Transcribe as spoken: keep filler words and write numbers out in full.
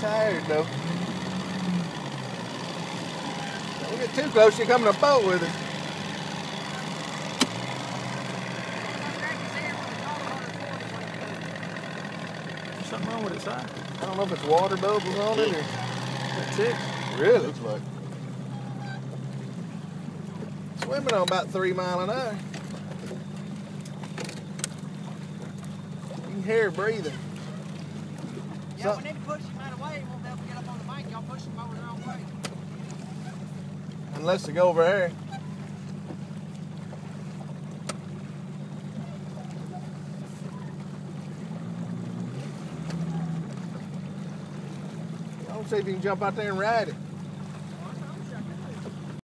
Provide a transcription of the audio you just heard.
tired though. Don't get too close, you're coming to a boat with it. There's something wrong with its side. I don't know if it's water bubbles on it or... That's it. Really looks like. Swimming on about three mile an hour. You can hear her breathing. Yeah, So, we need to push him out of the way. He won't be able to get up on the bank. Y'all push him over the wrong way. unless they go over there. I'll see if you can jump out there and ride it.